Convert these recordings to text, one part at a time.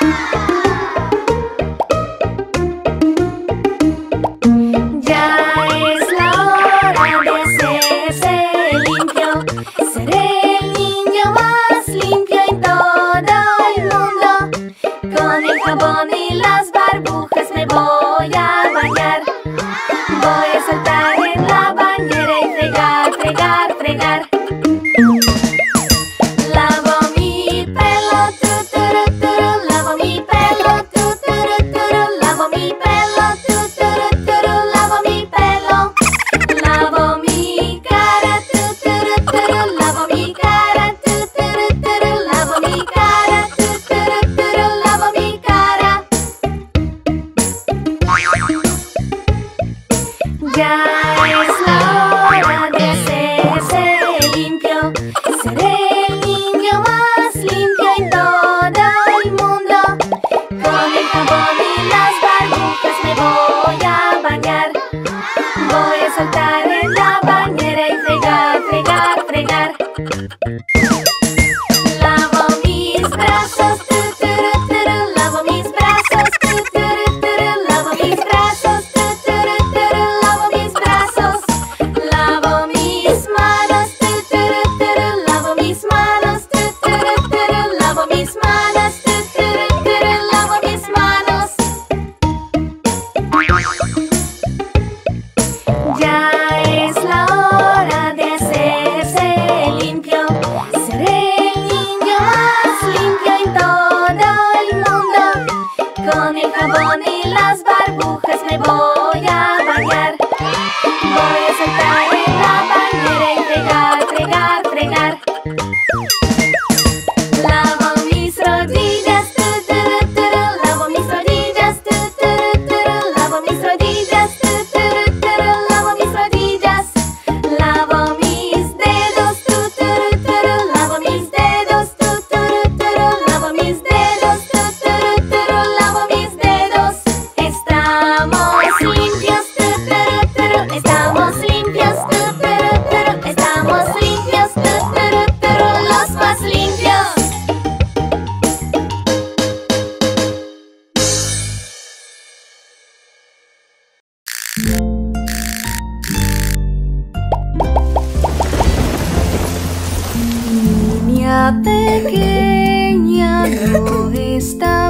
Pequeña, no está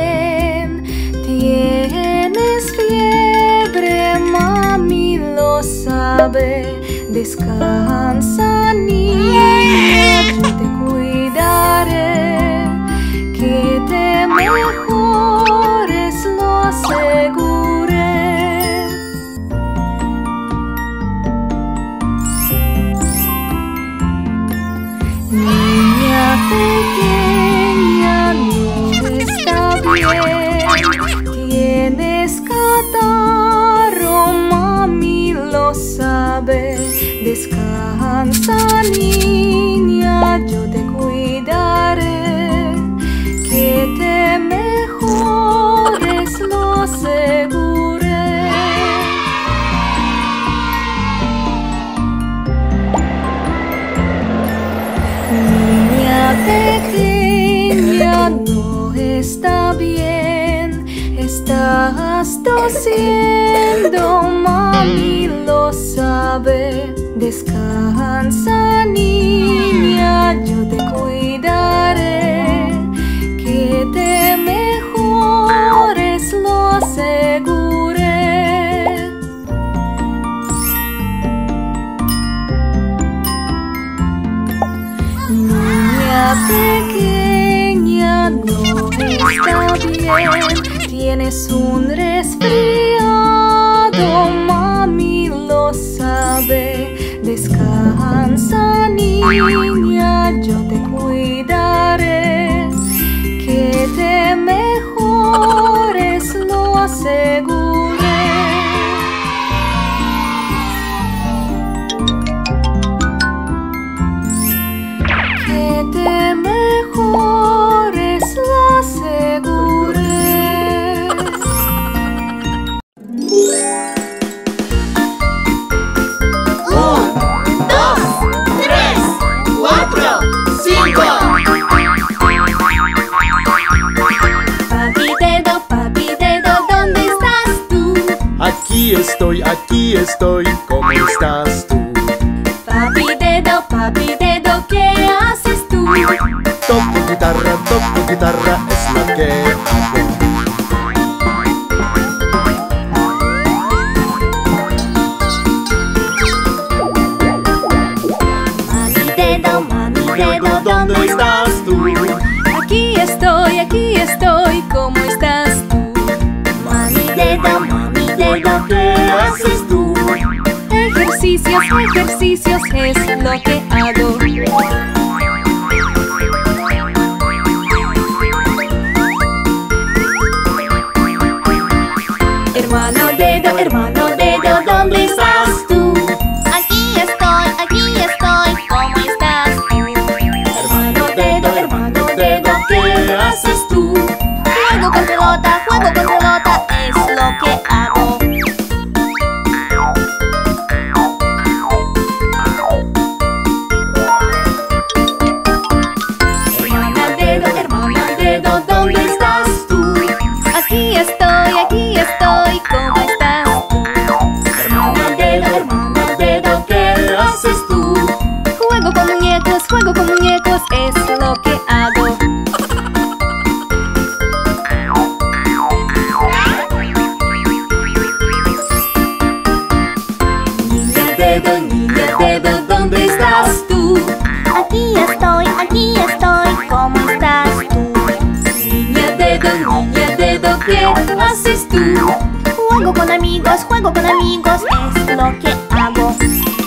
bien. Tienes fiebre, mami lo sabe. Descansa, niña, yo te cuidaré. Que te mejores, lo aseguré. Pequeña, no está bien. Tienes catarro, mami lo sabe. Descansa, niña, yo te cuidaré. Que te mejores, lo aseguré. Pequeña, no está bien. Estás tosiendo, mami lo sabe. Descansa, niña, yo te cuidaré. Que te mejores, lo aseguré. Pequeña, no está bien. Tienes un resfriado, mami lo sabe. Descansa, niña, yo te cuidaré. Que te mejores, lo aseguré. Te mejores, lo aseguré. 1, 2, 3, 4, 5. Aquí estoy, ¿cómo estás tú? Papi dedo, ¿qué haces tú? Toco guitarra, es lo que hago. Mami dedo, ¿Dónde estás tú? aquí estoy, ¿cómo estás tú? Mami dedo, ¿Qué haces tú? ejercicios es lo que hago. Hermano dedo, ¿dónde estás tú? Aquí estoy, ¿cómo estás tú? Hermano dedo, ¿qué haces tú? Juego con pelota, es lo que hago. Hermana dedo, ¿dónde estás tú? Aquí estoy, ¿cómo estás tú? Hermana dedo, ¿qué haces tú? Juego con muñecos, es lo que hago. Niña dedo, ¿dónde estás tú? Aquí estoy, ¿cómo estás tú? Niña dedo, ¿qué haces tú? Juego con amigos, es lo que hago.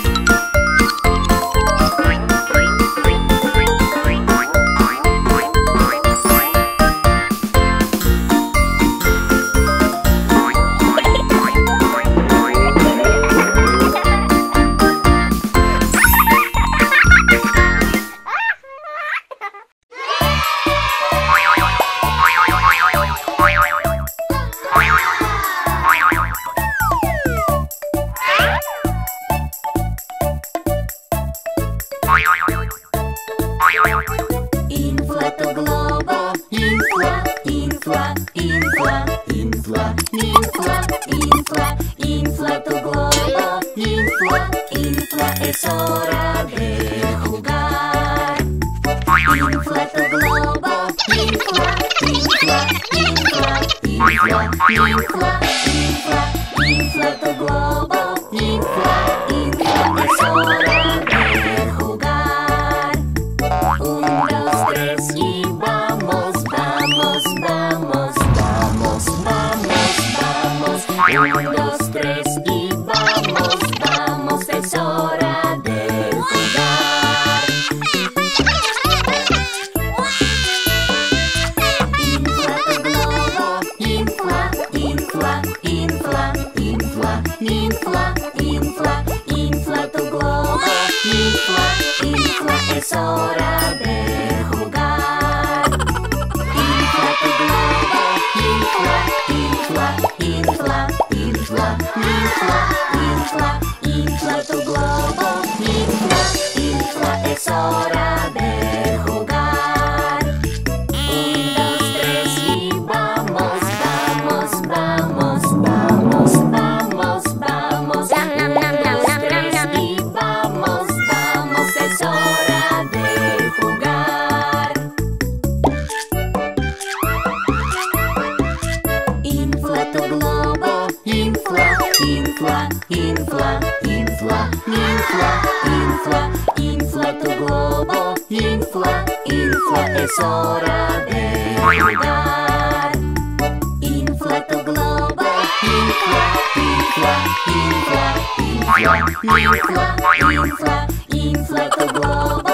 Infla tu globo, infla tu globo, infla, es hora de jugar. Infla tu globo, infla tu globo, infla, es hora de jugar. 1, 2, 3 y vamos. 1, 2, 3 y vamos, es hora de jugar. Infla tu globo, infla tu globo, infla, es hora de jugar. Infla tu globo, infla tu globo, infla, es hora de jugar. 1, 2, 3 y vamos. 1, 2, 3 y vamos, es hora de jugar. Infla tu globo, infla tu globo, infla, es hora de jugar. Infla tu globo, infla tu globo.